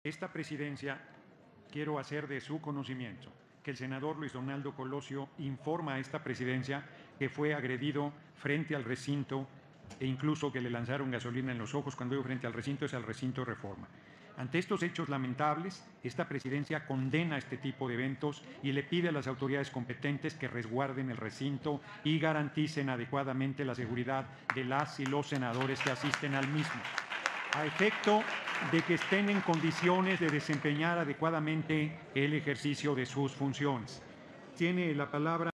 Esta presidencia, quiero hacer de su conocimiento que el senador Luis Donaldo Colosio informa a esta presidencia que fue agredido frente al recinto e incluso que le lanzaron gasolina en los ojos. Cuando digo frente al recinto, es al recinto Reforma. Ante estos hechos lamentables, esta presidencia condena este tipo de eventos y le pide a las autoridades competentes que resguarden el recinto y garanticen adecuadamente la seguridad de las y los senadores que asisten al mismo, a efecto de que estén en condiciones de desempeñar adecuadamente el ejercicio de sus funciones. Tiene la palabra